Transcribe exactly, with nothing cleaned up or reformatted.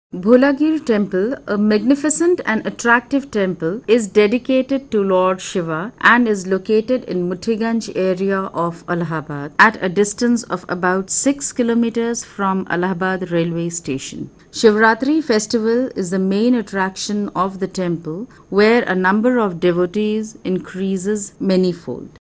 Bholagir Temple, a magnificent and attractive temple, is dedicated to Lord Shiva and is located in Muthiganj area of Allahabad at a distance of about six kilometers from Allahabad railway station. Shivratri festival is the main attraction of the temple, where a number of devotees increases manifold.